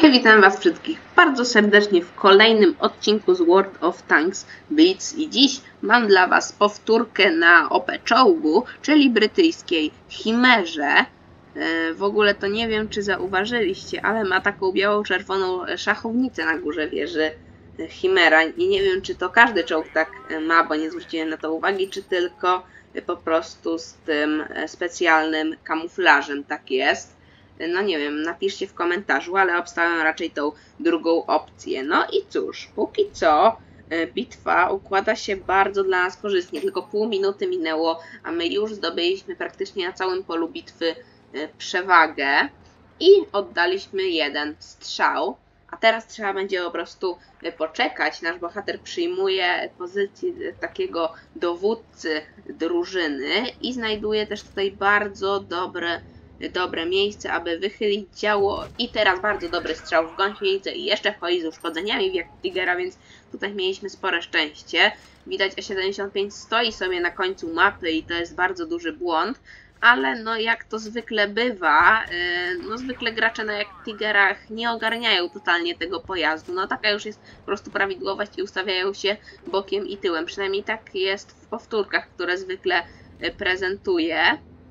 Witam Was wszystkich bardzo serdecznie w kolejnym odcinku z World of Tanks Blitz i dziś mam dla Was powtórkę na OP czołgu, czyli brytyjskiej Chimerze. W ogóle to nie wiem, czy zauważyliście, ale ma taką biało-czerwoną szachownicę na górze wieży Chimera i nie wiem, czy to każdy czołg tak ma, bo nie zwróciłem na to uwagi, czy tylko po prostu z tym specjalnym kamuflażem tak jest. No nie wiem, napiszcie w komentarzu, ale obstawiam raczej tą drugą opcję. No i cóż, póki co bitwa układa się bardzo dla nas korzystnie. Tylko pół minuty minęło, a my już zdobyliśmy praktycznie na całym polu bitwy przewagę i oddaliśmy jeden strzał. A teraz trzeba będzie po prostu poczekać. Nasz bohater przyjmuje pozycję takiego dowódcy drużyny i znajduje też tutaj bardzo dobre miejsce, aby wychylić działo i teraz bardzo dobry strzał w gąsienicę i jeszcze wchodzi z uszkodzeniami jak Tigera, więc tutaj mieliśmy spore szczęście. Widać E75 stoi sobie na końcu mapy i to jest bardzo duży błąd, ale no jak to zwykle bywa, no zwykle gracze na jak Tigerach nie ogarniają totalnie tego pojazdu, no taka już jest po prostu prawidłowość i ustawiają się bokiem i tyłem, przynajmniej tak jest w powtórkach, które zwykle prezentuję.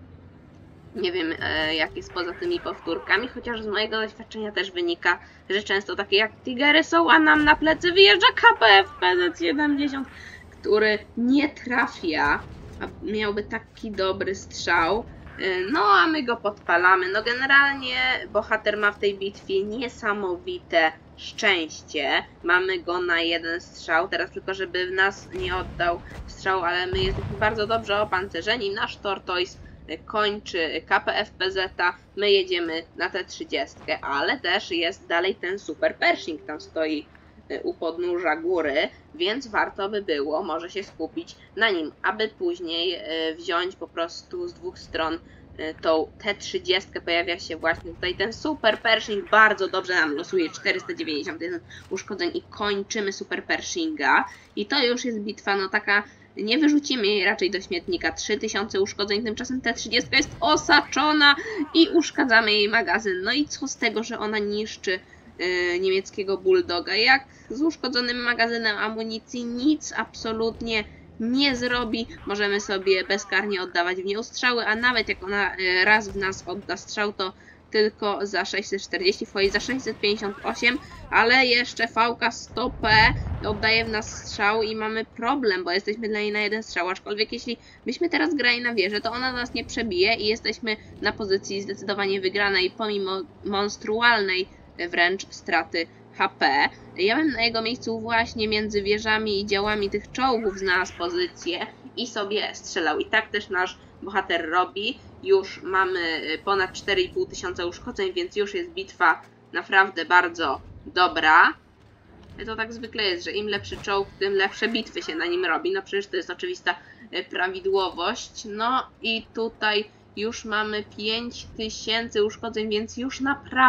Nie wiem, jak jest poza tymi powtórkami, chociaż z mojego doświadczenia też wynika, że często takie jak Tigery są, a nam na plecy wyjeżdża KPF PZ-70, który nie trafia, a miałby taki dobry strzał. No, a my go podpalamy. No, generalnie bohater ma w tej bitwie niesamowite szczęście. Mamy go na jeden strzał. Teraz tylko, żeby w nas nie oddał strzał, ale my jesteśmy bardzo dobrze opancerzeni. Nasz Tortoise kończy KPF PZ, my jedziemy na T30, ale też jest dalej ten Super Pershing, tam stoi u podnóża góry, więc warto by było może się skupić na nim, aby później wziąć po prostu z dwóch stron tą T30. Pojawia się właśnie tutaj ten Super Pershing, bardzo dobrze nam losuje 491 uszkodzeń i kończymy Super Pershinga i to już jest bitwa no taka. Nie wyrzucimy jej raczej do śmietnika. 3000 uszkodzeń, tymczasem T30 jest osaczona i uszkadzamy jej magazyn. No i co z tego, że ona niszczy niemieckiego Bulldoga? Jak z uszkodzonym magazynem amunicji nic absolutnie nie zrobi. Możemy sobie bezkarnie oddawać w nią strzały, a nawet jak ona raz w nas odda strzał, to tylko za 640, wchodzi za 658, ale jeszcze VK-100P oddaje w nas strzał i mamy problem, bo jesteśmy dla niej na jeden strzał, aczkolwiek jeśli byśmy teraz grali na wieżę, to ona nas nie przebije i jesteśmy na pozycji zdecydowanie wygranej, pomimo monstrualnej wręcz straty HP. Ja bym na jego miejscu właśnie między wieżami i działami tych czołgów znalazł pozycję i sobie strzelał. I tak też nasz bohater robi. Już mamy ponad 4500 uszkodzeń, więc już jest bitwa naprawdę bardzo dobra. To tak zwykle jest, że im lepszy czołg, tym lepsze bitwy się na nim robi. No przecież to jest oczywista prawidłowość. No i tutaj już mamy 5000 uszkodzeń, więc już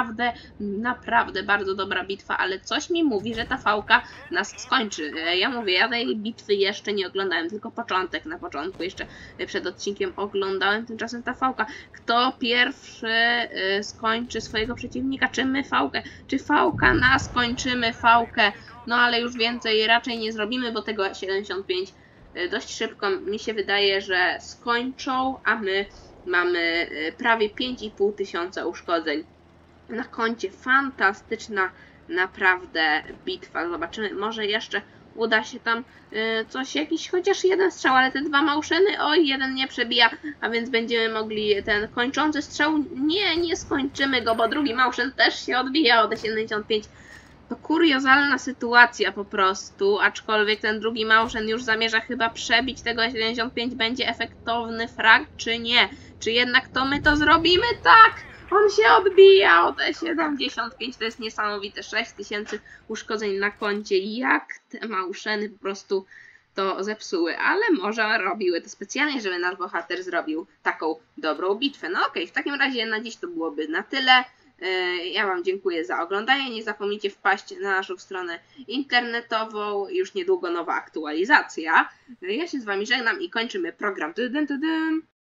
naprawdę bardzo dobra bitwa, ale coś mi mówi, że ta fałka nas skończy. Ja mówię, ja tej bitwy jeszcze nie oglądałem, tylko początek. Na początku jeszcze przed odcinkiem oglądałem, tymczasem ta fałka. Kto pierwszy skończy swojego przeciwnika? Czy my fałkę? Czy fałka nas kończymy fałkę? No ale już więcej raczej nie zrobimy, bo tego 75 dość szybko mi się wydaje, że skończą, a my mamy prawie 5500 uszkodzeń na koncie. Fantastyczna naprawdę bitwa. Zobaczymy, może jeszcze uda się tam coś, jakiś chociaż jeden strzał, ale te dwa małszeny, oj, jeden nie przebija, a więc będziemy mogli ten kończący strzał, nie skończymy go, bo drugi małszen też się odbija od 75. To kuriozalna sytuacja po prostu, aczkolwiek ten drugi małszen już zamierza chyba przebić tego 75. Będzie efektowny frag, czy nie? Czy jednak to my to zrobimy? Tak! On się odbija od 75, to jest niesamowite, 6000 uszkodzeń na koncie. Jak te małszeny po prostu to zepsuły, ale może robiły to specjalnie, żeby nasz bohater zrobił taką dobrą bitwę. No okej, w takim razie na dziś to byłoby na tyle. Ja Wam dziękuję za oglądanie. Nie zapomnijcie wpaść na naszą stronę internetową. Już niedługo nowa aktualizacja. Ja się z Wami żegnam i kończymy program.